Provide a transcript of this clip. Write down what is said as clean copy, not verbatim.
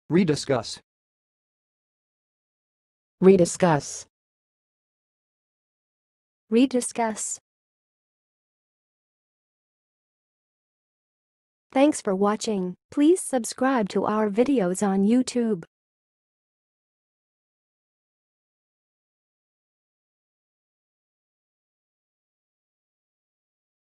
Rediscuss. Rediscuss. Rediscuss. Thanks for watching. Please subscribe to our videos on YouTube.